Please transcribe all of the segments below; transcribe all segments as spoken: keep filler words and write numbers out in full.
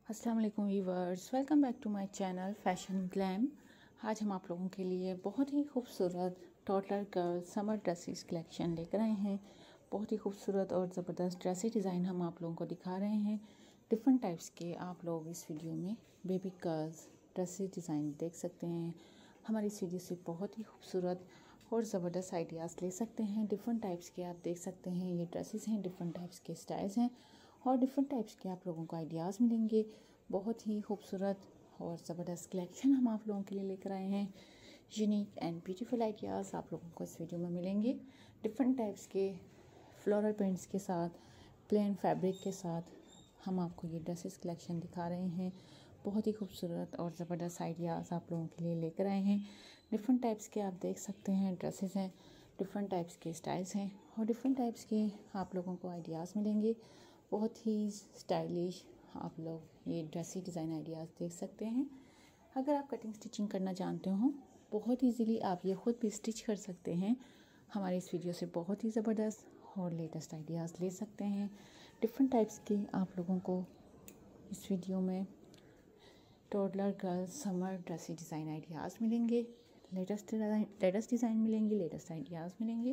अस्सलाम वालेकुम viewers, welcome back to my channel fashion glam. आज हम आप लोगों के लिए बहुत ही खूबसूरत toddler girl summer dresses collection लेकर आए हैं। बहुत ही खूबसूरत और ज़बरदस्त ड्रेसेस डिज़ाइन हम आप लोगों को दिखा रहे हैं। डिफरेंट टाइप्स के आप लोग इस वीडियो में बेबी गर्ल्स ड्रेसेस डिज़ाइन देख सकते हैं। हमारी इस वीडियो से बहुत ही खूबसूरत और ज़बरदस्त आइडियाज़ ले सकते हैं। डिफरेंट टाइप्स के आप देख सकते हैं, ये ड्रेसेस हैं, डिफरेंट टाइप्स के स्टाइल्स हैं और डिफरेंट टाइप्स के आप लोगों को आइडियाज़ मिलेंगे। बहुत ही खूबसूरत और ज़बरदस्त कलेक्शन हम आप लोगों के लिए लेकर आए हैं। यूनिक एंड ब्यूटीफुल आइडियाज़ आप लोगों को इस वीडियो में मिलेंगे। डिफरेंट टाइप्स के फ्लोरल प्रिंट्स के साथ, प्लेन फैब्रिक के साथ हम आपको ये ड्रेसेस कलेक्शन दिखा रहे हैं। बहुत ही खूबसूरत और ज़बरदस्त आइडियाज़ आप लोगों के लिए लेकर आए हैं। डिफरेंट टाइप्स के आप देख सकते हैं ड्रेसेस हैं, डिफरेंट टाइप्स के स्टाइल्स हैं और डिफरेंट टाइप्स के आप लोगों को आइडियाज़ मिलेंगे। बहुत ही स्टाइलिश आप लोग ये ड्रेसी डिज़ाइन आइडियाज़ देख सकते हैं। अगर आप कटिंग स्टिचिंग करना जानते हो, बहुत इजीली आप ये ख़ुद भी स्टिच कर सकते हैं। हमारे इस वीडियो से बहुत ही ज़बरदस्त और लेटेस्ट आइडियाज़ ले सकते हैं। डिफरेंट टाइप्स के आप लोगों को इस वीडियो में toddler girls summer dressy design ideas मिलेंगे। लेटेस्ट डिज़ाइन लेटेस्ट डिज़ाइन मिलेंगे, लेटेस्ट आइडियाज़ मिलेंगे।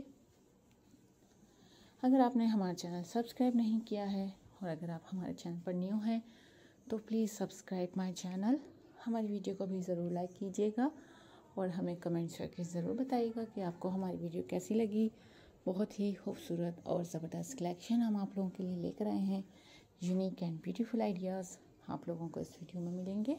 अगर आपने हमारा चैनल सब्सक्राइब नहीं किया है और अगर आप हमारे चैनल पर न्यू हैं तो प्लीज़ सब्सक्राइब माय चैनल। हमारी वीडियो को भी ज़रूर लाइक कीजिएगा और हमें कमेंट्स करके ज़रूर बताइएगा कि आपको हमारी वीडियो कैसी लगी। बहुत ही खूबसूरत और ज़बरदस्त कलेक्शन हम आप लोगों के लिए लेकर आए हैं। यूनिक एंड ब्यूटीफुल आइडियाज़ आप लोगों को इस वीडियो में मिलेंगे।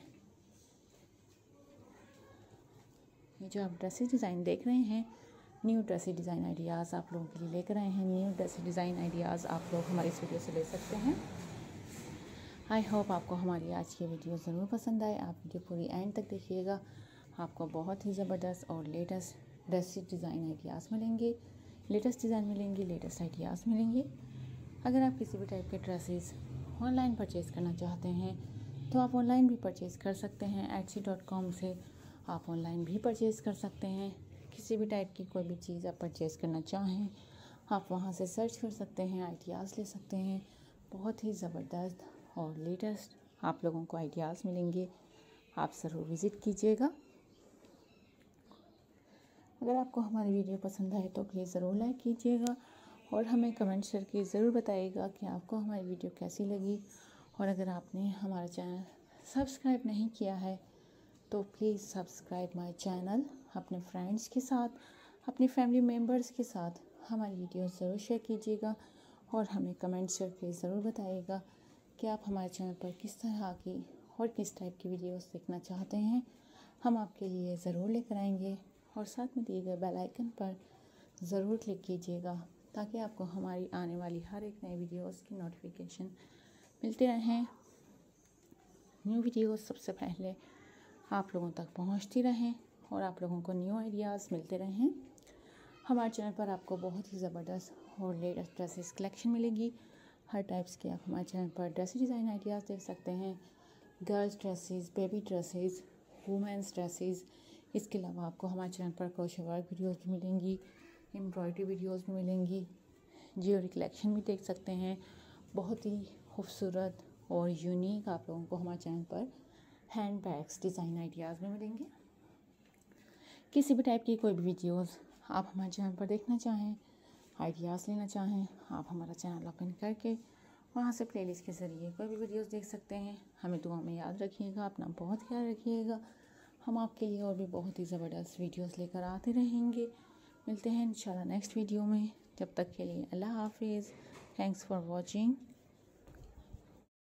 ये जो आप ड्रेसेस डिज़ाइन देख रहे हैं, न्यू ड्रेसी डिज़ाइन आइडियाज़ आप लोगों के लिए लेकर आए हैं। न्यू ड्रेसी डिज़ाइन आइडियाज़ आप लोग हमारी इस वीडियो से ले सकते हैं। आई होप आपको हमारी आज की वीडियो ज़रूर पसंद आए। आप वीडियो पूरी एंड तक देखिएगा, आपको बहुत ही ज़बरदस्त और लेटेस्ट ड्रेसी डिज़ाइन आइडियाज़ मिलेंगे, लेटेस्ट डिज़ाइन मिलेंगे, लेटेस्ट आइडियाज़ मिलेंगे। अगर आप किसी भी टाइप के ड्रेसेस ऑनलाइन परचेज़ करना चाहते हैं तो आप ऑनलाइन भी परचेज़ कर सकते हैं। एटसी डॉट कॉम से आप ऑनलाइन भी परचेज़ कर सकते हैं। किसी भी टाइप की कोई भी चीज़ आप परचेज़ करना चाहें, आप वहां से सर्च कर सकते हैं, आइडियाज़ ले सकते हैं। बहुत ही ज़बरदस्त और लेटेस्ट आप लोगों को आइडियाज़ मिलेंगे। आप ज़रूर विज़िट कीजिएगा। अगर आपको हमारी वीडियो पसंद आए तो प्लीज़ ज़रूर लाइक कीजिएगा और हमें कमेंट्स करके ज़रूर बताइएगा कि आपको हमारी वीडियो कैसी लगी। और अगर आपने हमारा चैनल सब्सक्राइब नहीं किया है तो प्लीज़ सब्सक्राइब माय चैनल। अपने फ्रेंड्स के साथ, अपनी फैमिली मेम्बर्स के साथ हमारी वीडियो ज़रूर शेयर कीजिएगा और हमें कमेंट्स करके ज़रूर बताइएगा कि आप हमारे चैनल पर किस तरह की और किस टाइप की वीडियोस देखना चाहते हैं। हम आपके लिए ज़रूर लेकर आएंगे और साथ में दिए गए बेल आइकन पर ज़रूर क्लिक कीजिएगा ताकि आपको हमारी आने वाली हर एक नई वीडियोस की नोटिफिकेशन मिलते रहें। न्यू वीडियोस सबसे पहले आप लोगों तक पहुंचती रहें और आप लोगों को न्यू आइडियाज़ मिलते रहें। हमारे चैनल पर आपको बहुत ही ज़बरदस्त और लेटेस्ट ड्रेसेस कलेक्शन मिलेगी। हर टाइप्स के आप हमारे चैनल पर ड्रेसेस डिज़ाइन आइडियाज़ देख सकते हैं। Girls dresses, baby dresses, women's dresses. इसके अलावा आपको हमारे चैनल पर क्रोशे वर्क वीडियोज़ भी मिलेंगी, एम्ब्रॉयडरी वीडियोज़ भी मिलेंगी, ज्वेलरी कलेक्शन भी देख सकते हैं। बहुत ही खूबसूरत और यूनिक आप लोगों को हमारे चैनल पर हैंड बैग्स डिज़ाइन आइडियाज़ में मिलेंगे। किसी भी टाइप की कोई भी वीडियोस आप हमारे चैनल पर देखना चाहें, आइडियाज़ लेना चाहें, आप हमारा चैनल ओपन करके वहां से प्लेलिस्ट के ज़रिए कोई भी वीडियोस देख सकते हैं। हमें दुआ में याद रखिएगा, अपना बहुत ख्याल रखिएगा। हम आपके लिए और भी बहुत ही ज़बरदस्त वीडियोस लेकर आते रहेंगे। मिलते हैं इंशाल्लाह नेक्स्ट वीडियो में। जब तक के लिए अल्लाह हाफिज़। Thanks for watching.